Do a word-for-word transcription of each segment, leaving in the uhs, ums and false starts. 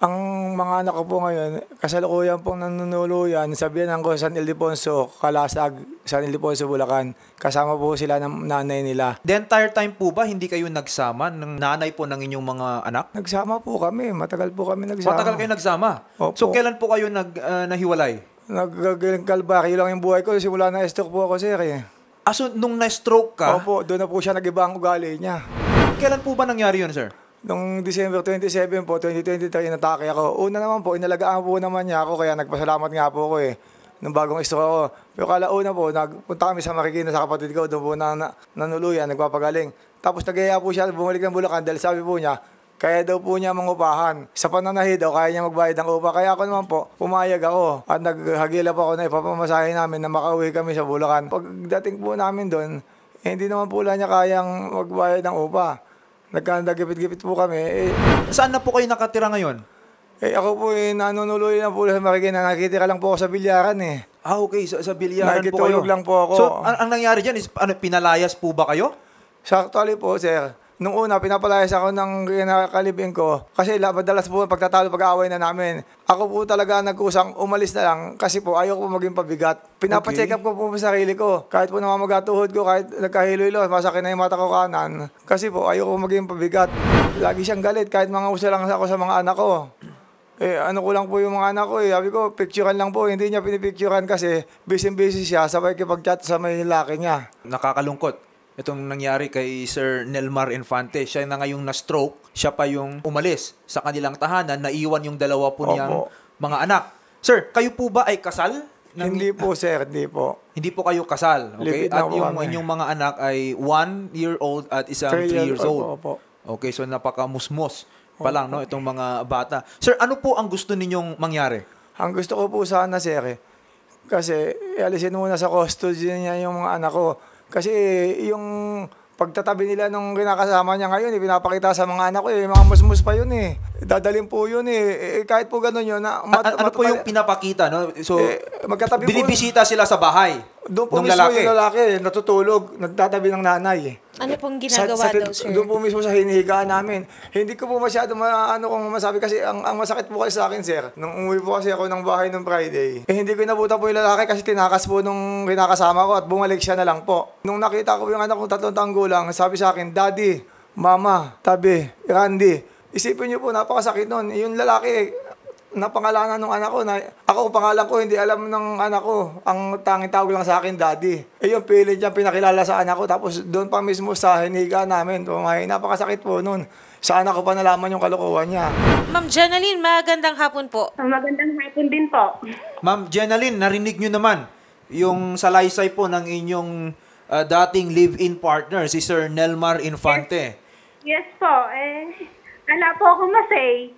Ang mga anak ko po ngayon, kasalukuyan pong nanunuluyan sa biyanan ko San Ildefonso, Kalasag, San Ildefonso, Bulacan. Kasama po sila ng nanay nila. The entire time po ba hindi kayo nagsama ng nanay po ng inyong mga anak? Nagsama po kami, matagal po kami nagsama. Matagal kayo nagsama? Opo. So kailan po kayo nag, uh, nahiwalay? Nagagaling kalbaryo lang yung buhay ko, simula na stroke po ako, sir. Eh. Ah, so nung na-stroke ka? Opo, doon na po siya nag-iba ang ugali niya. Kailan po ba nangyari yun, sir? Noong December twenty-seven po, twenty twenty-three, inatake ako. Una naman po, inalagaan po naman niya ako, kaya nagpasalamat nga po ako eh. Nung bagong stroke ako. Pero kalauna po, nagpunta kami sa Marikina sa kapatid ko, doon po na, na nanuluyan, nagpapagaling. Tapos nagaya po siya, bumalik ng Bulacan dahil sabi po niya, kaya daw po niya mangupahan. Sa pananahi daw, kaya niya magbayad ng upa. Kaya ako naman po, pumayag ako. At naghagila po ako na ipapamasahe namin na makauwi kami sa Bulacan. Pagdating po namin doon, eh, hindi naman po lang niya kayang magbayad ng upa. Nagkandagipit-gipit po kami. Eh, Saan na po kayo nakatira ngayon? eh ako po eh, nanunuloy lang po sa Marikina. Nakikitira lang po ako sa bilyaran eh. Ah, okay. Sa, sa bilyaran po kayo. Nakikitulog lang po ako. So, ang, ang nangyari dyan is, ano, pinalayas po ba kayo? Sa actually po, sir, nung una, pinapalayas ako ng kinakalibing ko. Kasi madalas po, pagtatalo, pag-aaway na namin. Ako po talaga nagkusang umalis na lang kasi po ayaw ko maging pabigat. Pinapacheck up ko po sa sarili ko. Kahit po namamagatuhod ko, kahit nagkahilo-hilo, masakit na yung mata ko kanan. Kasi po ayaw ko maging pabigat. Lagi siyang galit kahit mga uso lang ako sa mga anak ko. Eh, ano ko lang po yung mga anak ko eh. Sabi ko, picturean lang po. Hindi niya pinipicturean kasi busy-busy siya. Sabay kipag-chat sa may laki niya. Nakakalungkot. Itong nangyari kay Sir Nelmar Infante. Siya na ngayong na-stroke. Siya pa yung umalis sa kanilang tahanan. Naiwan yung dalawa po niyang Opo. mga anak. Sir, kayo po ba ay kasal? Ng- Hindi po, sir. Hindi po. Hindi po kayo kasal. Okay? Lipid At lang po yung kami. inyong mga anak ay one year old at isang Three three years years old. old po, Okay, so napakamusmos pa lang, no? Itong mga bata. Sir, ano po ang gusto ninyong mangyari? Ang gusto ko po sana, sir, eh, kasi alisin muna sa custody niya yung mga anak ko. Kasi yung pagtatabi nila nung kinakasama niya ngayon, eh, pinapakita sa mga anak ko, eh, mga musmus pa yun eh. Dadalhin po yun eh. eh kahit po gano'n yun. Na, mat, A- ano po yung pinapakita, no? So, eh, magkatabi po. binibisita sila sa bahay Doon po nung mismo lalaki. yung lalaki, natutulog, nagtatabi ng nanay eh. Ano pong ginagawa sa, sa, daw, sir? Doon po mismo sa hinihigaan namin. Hindi ko po masyado ma, ano kung masabi kasi ang, ang masakit po kasi sa akin, sir. Nung umuwi po kasi ako ng bahay nung Friday, eh hindi ko inabutan po yung lalaki kasi tinakas po nung kinakasama ko at bumalik siya na lang po. Nung nakita ko yung anak kong tatlong taong gulang, sabi sa akin, Daddy, Mama, Tabi, Randy, isipin niyo po, napakasakit nun. Yung lalaki, napangalanan ng anak ko, na, ako pangalan ko, hindi alam ng anak ko. Ang tanging tawag lang sa akin, Daddy. Eh yung pilit niya pinakilala sa anak ko, tapos doon pa mismo sa hiniga namin, tumay, napakasakit po nun. Sa anak ko pa nalaman yung kalokohan niya. Ma'am Jenaline, magandang hapon po. Magandang hapon din po. Ma'am Jenaline, narinig nyo naman yung salaysay po ng inyong uh, dating live-in partner, si Sir Nelmar Infante. Yes po, eh, wala po ako masay.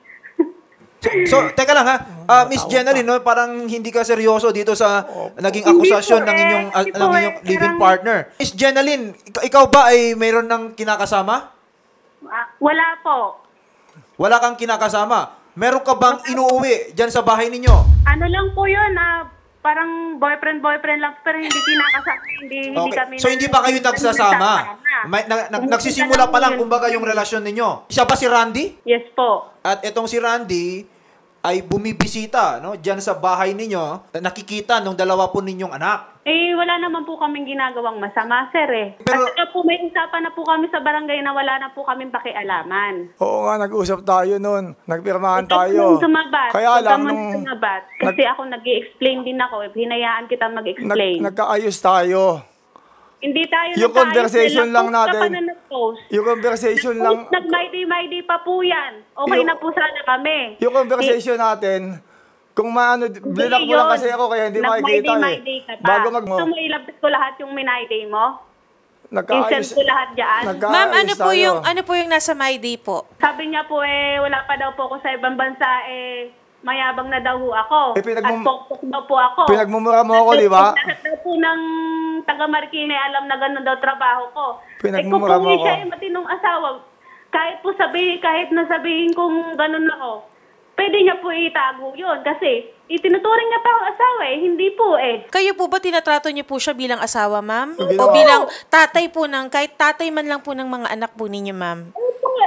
So, teka lang ha, uh, Miss Jenaline, no, parang hindi ka seryoso dito sa naging akusasyon Hindi po, ng inyong, eh, uh, hindi ng po, inyong eh, live-in parang- partner. Miss Jenaline, ik- ikaw ba ay mayroon ng kinakasama? Ah, wala po. Wala kang kinakasama. Meron ka bang inuuwi dyan sa bahay ninyo? Ano lang po yun, ah, parang boyfriend-boyfriend lang, pero hindi kinakasama, hindi, hindi Okay. kami... So, hindi pa kayo nagsasama? May, na, na, nagsisimula pa lang kumbaga yung relasyon ninyo. Siya ba si Randy? Yes po. At itong si Randy ay bumibisita, no, diyan sa bahay ninyo, nakikita nung dalawa po ninyong anak. Eh, wala naman po kaming ginagawang masama, sir eh. Pero- At saka po, may usapan na po kami sa barangay na wala na po kaming pakialaman. Oo nga, nag-usap tayo nun. Nagpirmahan Ikaw po tayo. nung sumabat. Kaya Ikaw lang, mo nung nung sumabat. Kasi ako nag-i-explain din ako. Eh. Hinayaan kita nag, mag-explain. nagkaayos tayo. Hindi tayo Yung nagkaayos, conversation eh. lang Nag-post ka natin. pa na nag-post. Yung conversation lang, Nag-post, nag-my-day-my-day pa po yan. Okay Yung- na po sana kami. yung conversation natin, kung maano, blinak mo lang kasi ako kaya hindi makikita eh. Nag-my-day-my-day ka pa. Bago mag mo, Gusto mo ilabas ko lahat yung my-day mo? nagkaayos. I-send ko lahat dyan? Nagkaayos Ma'am, ano po tayo. yung ano po yung nasa My Day po? Sabi niya po eh, wala pa daw po ako sa ibang bansa eh, mayabang na daw ho ako. Eh, pinagmum- At pokpok daw po ako. Pinagmumura mo ako, di ba? Lahat daw po ng taga Marikina alam na gano'n daw trabaho ko. Pinagmumura eh, mo kung ako. siya ay matinong asawa, kahit po sabihin, kahit na sabihin kung gano'n ako, pwede niya po itago yun. Kasi itinuturing niya pa ang asawa eh, hindi po eh. Kayo po ba tinatrato niyo po siya bilang asawa, ma'am? Hindi O naman. bilang tatay po ng, kahit tatay man lang po ng mga anak po ninyo, ma'am? Ano po nga eh,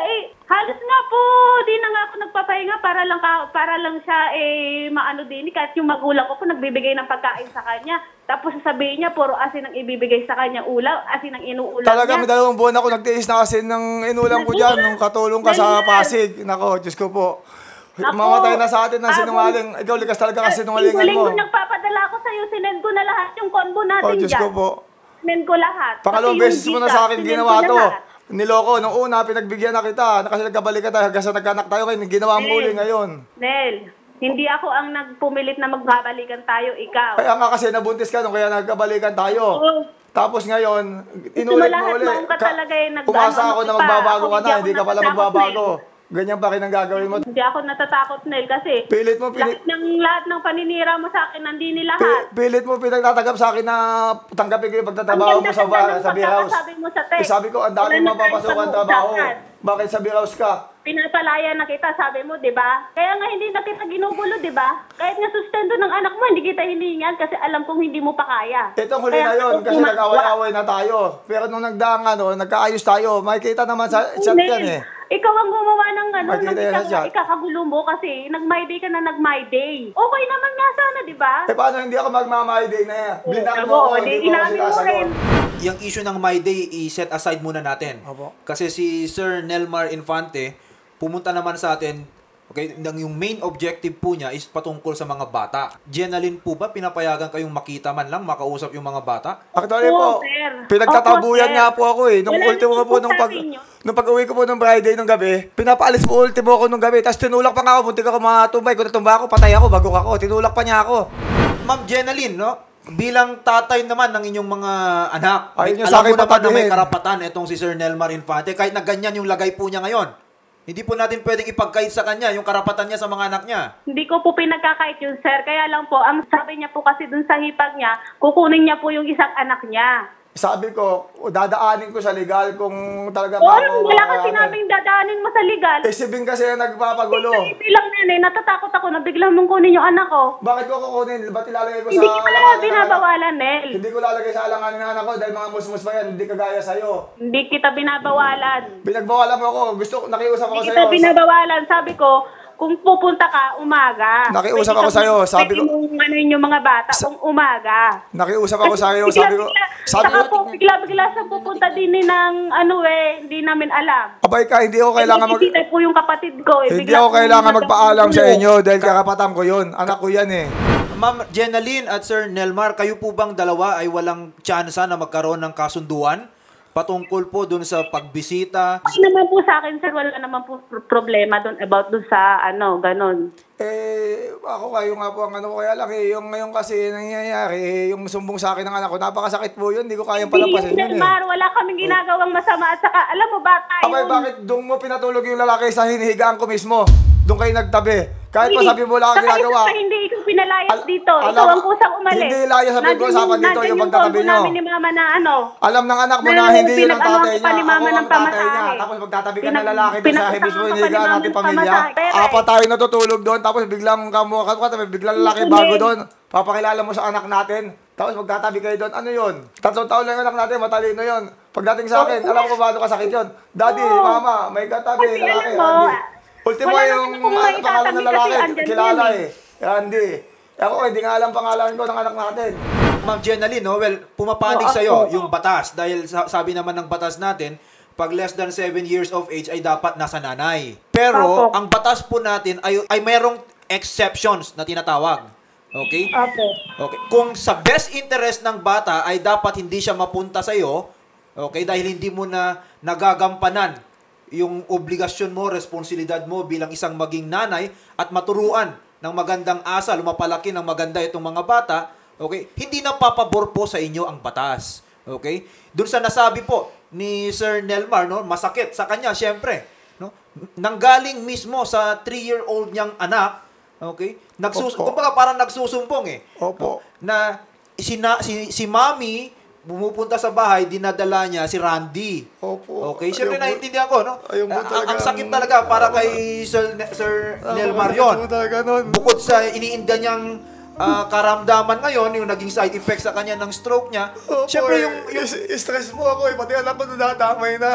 Halos nga po, di na nga ako nagpapahinga para lang ka, para lang siya eh maano din kahit yung magulang ko po nagbibigay ng pagkain sa kanya. Tapos sasabihin niya puro asin ang ibibigay sa kanya ulam, asin ang inuulam Talaga, may niya. dalawang buwan ako nagtiis na kasi ng inulang ko dyan, nung katulong ka sa Pasig. Nako, Diyos ko po. Ako, Mamatay na sa atin ng ako- sinungaling. Ikaw, likas talaga kasi sinungalingan Yung mo. huling ko nagpapadala ko sa'yo, sinend ko na lahat yung combo natin Oh, Diyos dyan. ko po. Sinend ko lahat. Pangalawang Pati yung beses mo na Gcash, sa akin sinend ginawa ko to. lahat. Niloko. Nung una, pinagbigyan na kita. Kasi nagkabalikan tayo hanggang sa nagkanak tayo. Kaya ginawa mo uli ngayon. Nel, hindi ako ang nagpumilit na magbabalikan tayo, ikaw. Kaya nga kasi nabuntis ka nung kaya nagkabalikan tayo. Oo. Tapos ngayon, Gusto mo inulit lahat mo ulit. maong ka talaga eh, nag- Umasa ano, ako na ano pa. magbabago Ako ka hindi na. ako Hindi ka pala natatakot, magbabago. Ganyan pa rin ang gagawin mo. Hindi ako natatakot, Nel, kasi Pilit mo, pilit, lahat ng, lahat ng paninira mo sa akin, nandini pi- lahat. pilit mo pinagtatagap sa akin na tanggapin ko yung pagtatrabaho mo sa, ba- sa beer house. Sabi mo sa Eh, text. sabi ko, ang dami Wala na mapapasok tayong ang trabaho. pag-uusapan. Bakit sa beer house ka? Pinapalaya na kita, sabi mo, di ba? Kaya nga hindi na kita ginugulo, di ba? Kahit nga sustento ng anak mo, hindi kita hiningan kasi alam kong hindi mo pa kaya. Itong huli Kaya na yun, ako kasi gumagawa. nag-away-away na tayo. Pero nung nagdaang ano, nagkaayos tayo, makikita naman sa chat Nel, yan eh. Ikaw ang gumawa ng ano, Makikita nung yan sa ika- chat. ikakagulo mo kasi nag-my day ka na nag-my day. Okay naman nga sana, di ba? Eh paano hindi ako magmamay-day na yan? Blinak mo Oo, ako, di hindi mo ako inamin mo sinasagot. rin. Yung issue ng My Day, i-set aside muna natin. Opo. Kasi si Sir Nelmar Infante, pumunta naman sa atin, okay, nang yung main objective po niya is patungkol sa mga bata. Jenaline po ba, pinapayagan kayong makita man lang, makausap yung mga bata? Actually Oo, po, sir. pinagtatabuyan Opo, sir. nga po ako eh. Nung Wala ultimo namang ko po, nung pag, sabi niyo. nung pag-uwi ko po nung Friday nung gabi, pinapaalis po ultimo ako nung gabi. Tapos tinulak pa nga ako, muntik ako matumbay. Kung natumba ako, patay ako, bago ako. Tinulak pa niya ako. Ma'am Jenaline, no? Bilang tatay naman ng inyong mga anak, Ayaw niya alam sa akin mo naman na may papagihin. karapatan itong si Sir Nelmar Infante, kahit na ganyan yung lagay po niya ngayon. Hindi po natin pwedeng ipagkait sa kanya yung karapatan niya sa mga anak niya. Hindi ko po pinagkakait yun, sir. Kaya lang po, ang sabi niya po kasi dun sa hipag niya, kukunin niya po yung isang anak niya. Sabi ko, dadaanin ko sa legal kung talaga Oo, ako wala ka makakayanan. sinabing dadaanin mo sa legal. Eh, si Bing kasi ang nagpapagulo. Hindi lang yan eh, natatakot ako na biglang mong kunin yung anak ko. Bakit ko kukunin? Ba't ilalagay ko sa Hindi kita alanganin ng anak? binabawalan, Nel. Hindi ko lalagay sa alanganin ng anak ko dahil mga musmus pa yan, hindi kagaya sa'yo. Hindi kita binabawalan. Pinagbawalan mo ako. Gusto, nakiusap ako Hindi sa'yo. kita binabawalan. Sabi ko, kung pupunta ka, umaga. Nakiusap Pwede ako ka- sa'yo, sabi pwede ko- mong ano yung mga bata kung umaga. Nakiusap ako sa'yo. Bigla- Sabi ko, bigla- sabi saka ko, po, bigla-bigla sa pupunta din eh ng ano eh, hindi namin alam. abay ka, hindi ako kailangan mag... Nakikita po yung kapatid ko eh. Hindi Bigla ako po kailangan yung magpaalam sa magkagulo. inyo dahil karapatan ko yun. Anak ko yan eh. Ma'am Jenaline at Sir Nelmar, kayo po bang dalawa ay walang tsansa na magkaroon ng kasunduan patungkol po dun sa pagbisita? Kasi naman po sa akin, sir, wala naman po pr- problema doon about doon sa ano, ganon. Eh, ako kayo nga po ang ano ko kaya lang eh. Yung ngayon kasi nangyayari, eh, yung sumbong sa akin ng anak ko, napakasakit po yun. Hindi ko kayang palampasin yun eh. Mar, wala kaming ginagawang masama at saka, alam mo ba tayo? Abay, bakit doon mo pinatulog yung lalaki sa hinihigaan ko mismo? Doon kayo nagtabi. Kahit pa Hindi. sabi mo wala kang Saka ginagawa. isa pa, hindi ikaw pinalayas Al- dito. alam- Ikaw ang kusang umalis. Hindi layas sa Nandun pinag-uusapan yung- dito, nandun yung pagtatabi combo nyo. namin ni mama na ano. Alam ng anak mo Na na hindi yun ang pinag-anuhan tatay ko pa niya. ni mama Ako ng ang tatay niya. pamasahe. Tapos magtatabi ka Pinag- ng lalaki doon sa pinag-usapan mismo ko pa ni hinihigaan mama natin ng pamilya. pamasahe. Pero eh. Apat tayo natutulog doon, tapos biglang kamukha ka, tapos biglang lalaki Hindi. bago doon. Papakilala mo sa anak natin. Tapos magtatabi kayo doon. Ano yun? Tatlong taon lang yung anak natin, matalino yun. Pagdating sa akin, alam ko kung paano kasakit yun. Daddy, Oo. mama, may katabi, Kasi lalaki, alam mo, Andy. Ultimo wala yung naman akong ano, pangalan ng maitatabi lalaki, kasi andyan kilala yan eh. Andy. Ako, hindi nga alam pangalan ko ng anak natin. Ma'am Jenaline, no? Well, pumapanig Oo, sa'yo ako. yung batas dahil sa- sabi naman ng batas natin, pag less than seven years of age ay dapat nasa nanay. Pero, Opo. ang batas po natin ay, ay mayroong exceptions na tinatawag. Okay? Opo. Okay. Kung sa best interest ng bata ay dapat hindi siya mapunta sa iyo, okay, dahil hindi mo na nagagampanan yung obligasyon mo, responsibilidad mo bilang isang maging nanay at maturuan ng magandang asa, lumapalaki ng maganda itong mga bata, okay, hindi na papabor po sa inyo ang batas. Okay? Doon sa nasabi po ni Sir Nelmar, no, masakit sa kanya, syempre, no? Nanggaling mismo sa three-year-old niyang anak, okay? Nagsus Opo. kumbaga parang nagsusumbong eh. Opo. Na si, na, si, si Mami pumupunta sa bahay, dinadala niya si Randy. Opo. Okay, syempre Ayaw mo- naiintindihan ko, no? ayaw mo Ang- ang, talaga ang sakit ang- talaga para kay Sir, Ne- Sir Nelmar Ayaw yun. mo talaga nun. Bukod sa iniinda niyang ah, karamdaman ngayon, yung naging side effect sa kanya ng stroke niya, Opo, syempre eh, yung, yung is- stress mo ako eh. Pati alam ko nadadamay na.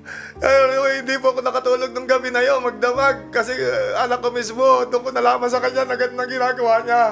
Eh, hindi po ako nakatulog nung gabi na yun, magdamag. Kasi uh, anak ko mismo, doon ko nalaman sa kanya na ganun ang ginagawa niya.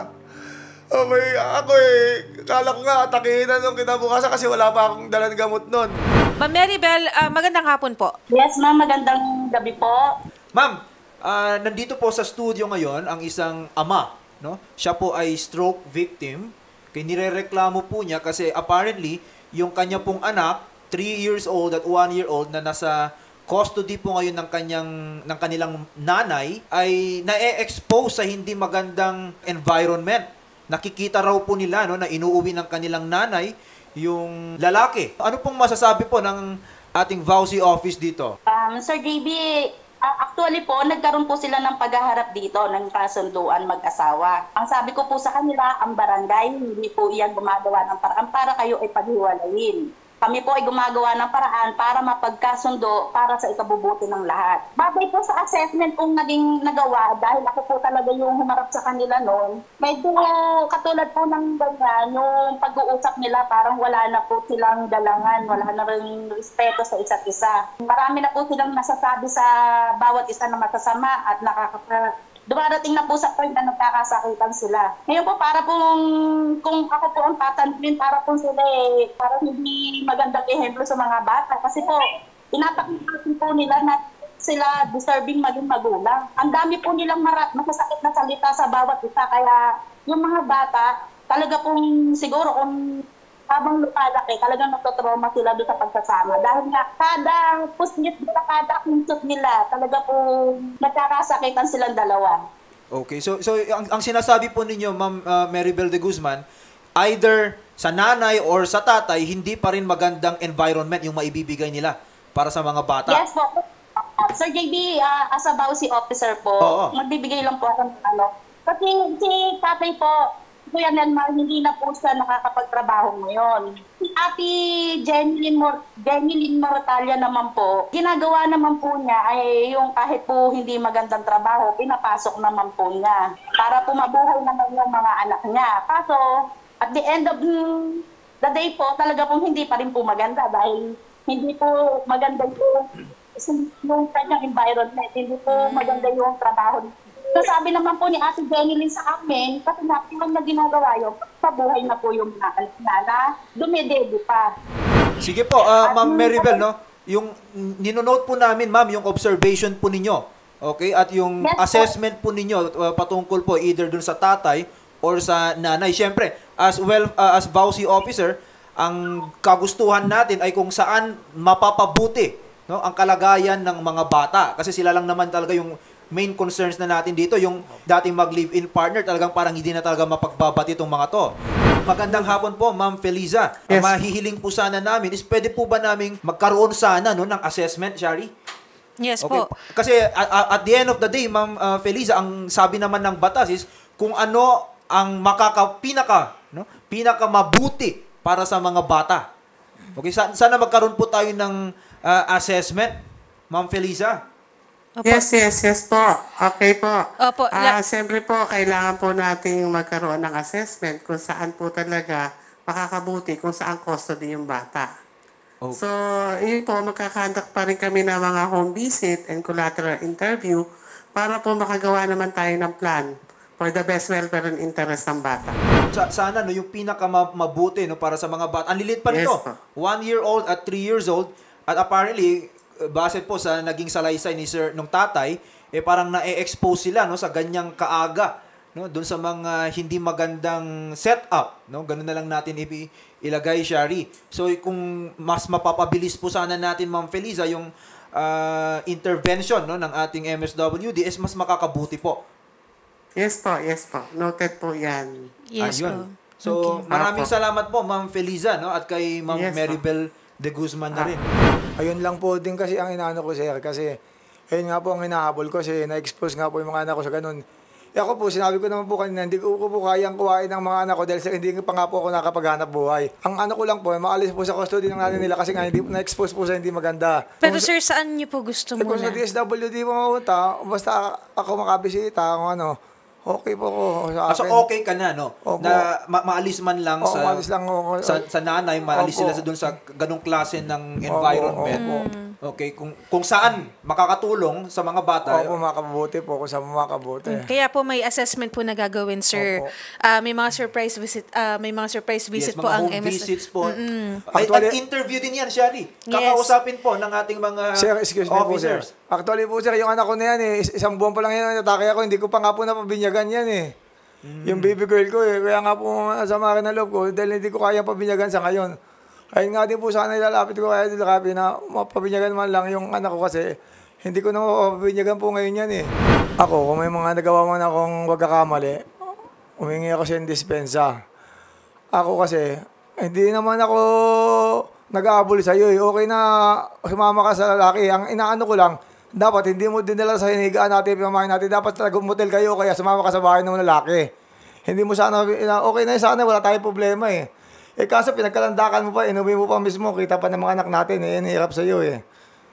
Oh, may, ako eh, kala ko nga atakihin na nung kinabukasan kasi wala pa akong dalang gamot nun. Ma'am Maribel, ah, magandang hapon po. Yes, ma'am. Magandang gabi po. Ma'am, ah, nandito po sa studio ngayon ang isang ama, no? Siya po ay stroke victim. Kaya nirereklamo po niya kasi apparently yung kanya pong anak, three years old at one year old na nasa custody po ngayon ng kanyang ng kanilang nanay ay na-expose sa hindi magandang environment. Nakikita raw po nila no na inuuwi ng kanilang nanay yung lalaki. Ano pong masasabi po ng ating V A U C office dito? Um, Sir J B, uh, actually po, nagkaroon po sila ng paghaharap dito ng kasunduan mag-asawa. Ang sabi ko po sa kanila, ang barangay, hindi po iyan gumagawa ng paraan para kayo ay paghiwalayin. Kami po ay gumagawa ng paraan para mapagkasundo para sa ikabubuti ng lahat. Bagay po sa assessment kong naging nagawa, dahil ako po talaga yung humarap sa kanila noon, medyo katulad po ng ganyan, yung pag-uusap nila parang wala na po silang dalangan, wala na rin respeto sa isa't isa. Marami na po silang nasasabi sa bawat isa na masasama at nakakapa... Dumarating na po sa point na nagkakasakitan sila. Ngayon po, para pong, kung ako po ang tatanungin, para po sila eh, para hindi magandang ehemplo sa mga bata. Kasi po, pinapakita po nila na sila deserving maging magulang. Ang dami po nilang mara- masasakit na salita sa bawat isa. Kaya yung mga bata, talaga pong siguro kung habang lumalaki, talagang nagtotrauma sila doon sa pagsasama. Dahil nga, kada pusnit nila, kada kunsot nila, talaga po nagkakasakitan silang dalawa. Okay, so so ang, ang sinasabi po ninyo, Ma'am uh, Maribel de Guzman, either sa nanay or sa tatay, hindi pa rin magandang environment yung maibibigay nila para sa mga bata. Yes po. Uh, Sir J B, uh, as a V A U C officer po, Oo. magbibigay lang po ako ng ano. Kasi si tatay po, Kuya Nelmar, hindi na po siya nakakapagtrabaho ngayon. Si Ate Jenilyn, Mor- Jenilyn Mortalia naman po, ginagawa naman po niya ay yung kahit po hindi magandang trabaho, pinapasok naman po niya para po mabuhay naman yung mga anak niya. Kaso, at the end of the day po, talaga pong hindi pa rin po maganda dahil hindi po maganda yung, yung kanyang environment, hindi po maganda yung trabaho. So sabi naman po ni Ate Jenilyn sa amin, kasi natin na ginagawa yun, pabuhay na po yung mga anak na dumedede pa. Sige po, uh, Ma'am Maribel, no? Yung ninonote po namin, Ma'am, yung observation po ninyo. Okay? At yung Yes, po. assessment po ninyo uh, patungkol po either dun sa tatay or sa nanay. Siyempre, as well uh, as V A U C officer, ang kagustuhan natin ay kung saan mapapabuti, no, ang kalagayan ng mga bata. Kasi sila lang naman talaga yung main concerns na natin dito, yung dating mag-live-in partner, talagang parang hindi na talaga mapagbabati itong mga to. Magandang hapon po, Ma'am Feliza. Ang Yes. mahihiling po sana namin is pwede po ba naming magkaroon sana no, ng assessment, Shari? Yes Okay. po. Kasi a- a- at the end of the day, Ma'am uh, Feliza, ang sabi naman ng batas is kung ano ang makaka pinaka, no, pinaka mabuti para sa mga bata. Okay, Sa- sana magkaroon po tayo ng uh, assessment, Ma'am Feliza. Opo. Yes, yes, yes po. Okay po. Opo, Ah, la- siyempre po, kailangan po nating magkaroon ng assessment kung saan po talaga makakabuti, kung saan custody yung bata. Okay. So, yun po, magkakandak pa rin kami ng mga home visit and collateral interview para po makagawa naman tayo ng plan for the best welfare and interest ng bata. Sa, sana no yung pinaka ma- mabuti no para sa mga bata. Ang lilit pa Yes, nito. po. One year old at three years old at apparently uh, base po sa naging salaysay ni Sir nung tatay, eh parang na-expose sila no sa ganyang kaaga no doon sa mga hindi magandang setup no. Ganun na lang natin i- ilagay, Shari. So kung mas mapapabilis po sana natin, Ma'am Feliza, yung uh, intervention no ng ating M S W D is mas makakabuti po. Yes po, yes po. Noted po yan. Yes Ayun. po. So, Okay. maraming Apo. salamat po, Ma'am Feliza, no? At kay Ma'am Yes, po. Maribel de Guzman na rin. Ayun lang po din kasi ang inaano ko, sir. Kasi, ayun nga po ang hinahabol ko kasi na-expose nga po yung mga anak ko sa ganun. Eh ako po, sinabi ko naman po kanina, hindi ko, ko po kayang kuhain ng mga anak ko dahil sa hindi pa nga po ako nakapaghanap buhay. Ang ano ko lang po, maalis po sa custody ng nanay nila kasi nga hindi, na-expose po sa hindi maganda. Pero Kung- sir, saan niyo po gusto eh, kung sa muna? D S W D po mapunta, basta ako makabisita, kung ano, okay po ko sa Ah, so, akin. okay ka na, no? Opo. Na ma- maalis man lang Oo, sa, maalis lang ako. sa sa nanay, maalis Opo. sila sa doon sa ganung klase ng environment. Opo, opo. Okay, kung kung saan makakatulong sa mga bata. Opo, makabuti po kung sa makabuti. Kaya po may assessment po na gagawin, sir. Opo. Ah, may mga surprise visit, ah, may mga surprise visit Yes, po mga ang home M S. visits po. Ay, Actually- interview din yan, Shari. Yes. Kakausapin po ng ating mga Sir, excuse me po, sir. officers. Actually po, sir, yung anak ko na yan eh, is- isang buwan pa lang yan, natake ako, hindi ko pa nga po napabinyagan yan eh. Yung baby girl ko eh, kaya nga po sama akin na loob ko, dahil hindi ko kaya pabinyagan sa ngayon. Ayun nga din po sana ilalapit ko kaya dilakapi na mapabinyagan man lang yung anak ko kasi hindi ko na mapabinyagan po ngayon yan eh. Ako, kung may mga nagawa man akong wagkakamali, humingi ako sa dispensa. Ako kasi, hindi naman ako nag-aabol sa'yo eh. Okay na sumama ka sa lalaki. Ang inaano ko lang, dapat hindi mo dinala sa hinigaan natin, pinamahin natin. Dapat talaga motel kayo kaya sumama ka sa bahay ng lalaki. Hindi mo sana, okay na sana, wala tayong problema eh. Eh kaso pinagkalandakan mo pa, inuwi mo pa mismo, kita pa ng mga anak natin eh, inihirap sa'yo eh.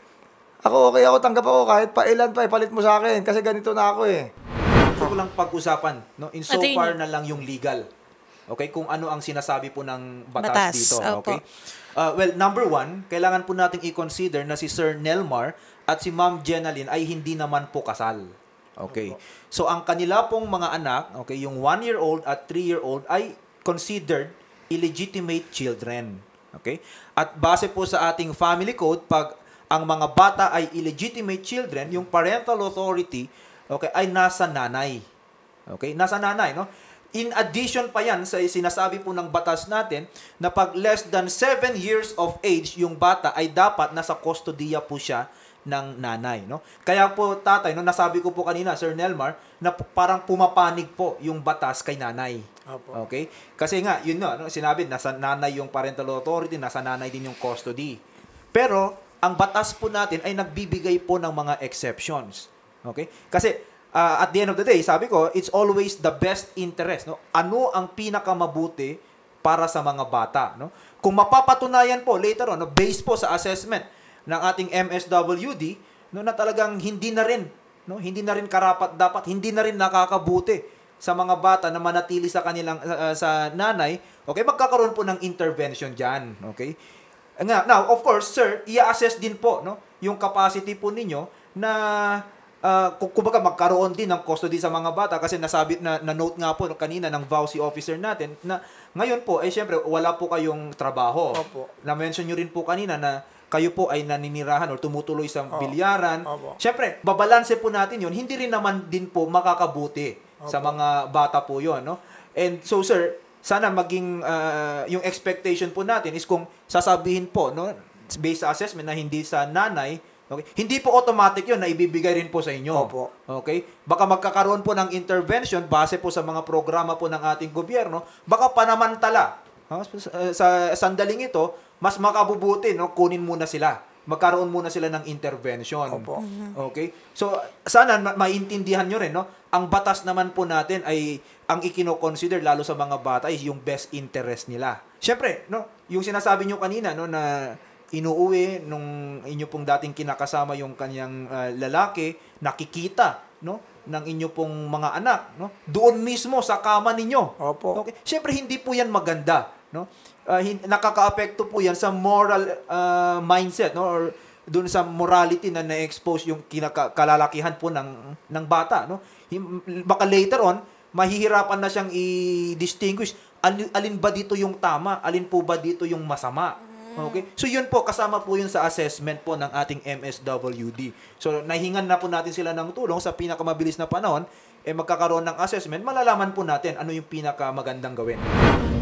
Ako okay ako, tanggap ako kahit pa ilan pa, ipalit mo sa akin kasi ganito na ako eh. Gusto ko lang pag-usapan, no? In so Attorney. far na lang yung legal. Okay, kung ano ang sinasabi po ng batas, Batas, dito, opo. okay? Uh, well, number one, kailangan po nating i-consider na si Sir Nelmar at si Ma'am Jenaline ay hindi naman po kasal. Okay. So ang kanila pong mga anak, okay, yung one-year-old at three-year-old ay considered illegitimate children. Okay? At base po sa ating family code, pag ang mga bata ay illegitimate children, yung parental authority, okay, ay nasa nanay. Okay? Nasa nanay, no? In addition pa yan sa sinasabi po ng batas natin na pag less than seven years of age yung bata ay dapat nasa kustodiya po siya ng nanay, no? Kaya po tatay, no, nasabi ko po kanina, Sir Nelmar, na p- parang pumapanig po yung batas kay nanay. Opo. Okay? Kasi nga, yun no, no, sinabi, nasa nanay yung parental authority, nasa nanay din yung custody. Pero, ang batas po natin ay nagbibigay po ng mga exceptions. Okay? Kasi, uh, at the end of the day, sabi ko, it's always the best interest. No? Ano ang pinakamabuti para sa mga bata? No? Kung mapapatunayan po later on, no, based po sa assessment ng ating M S W D, no, na talagang hindi na rin, no, hindi na rin karapat dapat, hindi na rin nakakabuti sa mga bata na manatili sa kanilang uh, sa nanay, okay, magkakaroon po ng intervention diyan, okay? Nga, now, of course, sir, i-assess din po, no, yung capacity po ninyo na uh, kumbaga magkaroon din ng custody sa mga bata kasi nasabi na, na note nga po kanina ng V A U C officer natin na ngayon po ay eh, syempre wala po kayong trabaho. Opo. Na-mention nyo rin po kanina na kayo po ay naninirahan or tumutuloy sa Opo. bilyaran. Opo. Syempre, babalanse po natin yun. Hindi rin naman din po makakabuti Opo. sa mga bata po yun, no? And so, sir, sana maging uh, yung expectation po natin is kung sasabihin po, no, based sa assessment na hindi sa nanay, okay, hindi po automatic yun na ibibigay rin po sa inyo. Opo. Okay? Baka magkakaroon po ng intervention base po sa mga programa po ng ating gobyerno, baka panamantala. Ha? Sa, sa sandaling ito, mas makabubuti, no, kunin muna sila. Magkaroon muna sila ng intervention. Opo. Okay? So, sana ma- maintindihan nyo rin, no? Ang batas naman po natin ay, ang ikino-consider lalo sa mga bata is yung best interest nila. Siyempre, no? Yung sinasabi nyo kanina, no, na inuuwi nung inyo pong dating kinakasama yung kanyang uh, lalaki, nakikita, no, ng inyo pong mga anak, no? Doon mismo sa kama ninyo. Opo. Okay? Siyempre, hindi po yan maganda, no? Uh, hin- nakaka-apekto po yan sa moral uh, mindset, no, or doon sa morality na na-expose yung kinaka- kalalakihan po ng ng bata, no. Him- baka later on mahihirapan na siyang i-distinguish alin, alin ba dito yung tama, alin po ba dito yung masama. Okay? So yun po, kasama po yun sa assessment po ng ating M S W D. So nahingan na po natin sila ng tulong sa pinakamabilis na panahon, eh magkakaroon ng assessment, malalaman po natin ano yung pinakamagandang gawin.